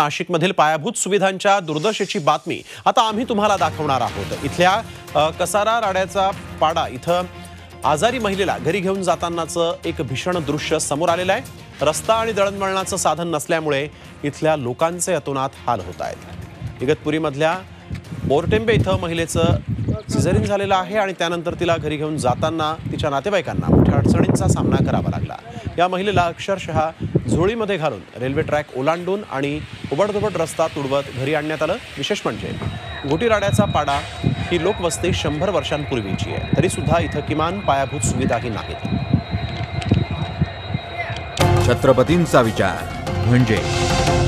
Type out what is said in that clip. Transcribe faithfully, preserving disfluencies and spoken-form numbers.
नाशिकमधील पायाभूत सुविधांच्या दुर्दशेची बातमी आता आम्ही तुम्हाला दाखवणार आहोत। इथल्या अ, कसारा राड्याचा पाडा इथं आजारी महिलेला घरी घेऊन जातानाचं एक भीषण दृश्य समोर आलेलं आहे। रस्ता आणि दळणवळणाचं साधन नसल्यामुळे इथल्या लोकांचे अतोनात हाल होत आहेत। इगतपुरीमधल्या बोरटेंबे इथं महिलेचं सिझरिन झालेलं आहे आणि त्यानंतर तिला घरी घेऊन जाताना तिच्या नातेवाईकांना मोठ्या अडचणींचा सामना करावा लागला। या महिलेला अक्षरशः झोळीमध्ये घालून रेल्वे ट्रॅक ओलांडून आणि उबडधोबड रस्ता तुडवत घरी आणण्यात आलं। विशेष म्हणजे घोटीराड्याचा पाडा ही लोकवस्ती शंभर वर्षांपूर्वीची आहे, तरी सुद्धा इथं किमान पायाभूत सुविधाही नाहीत। छत्रपतींचा विचार म्हणजे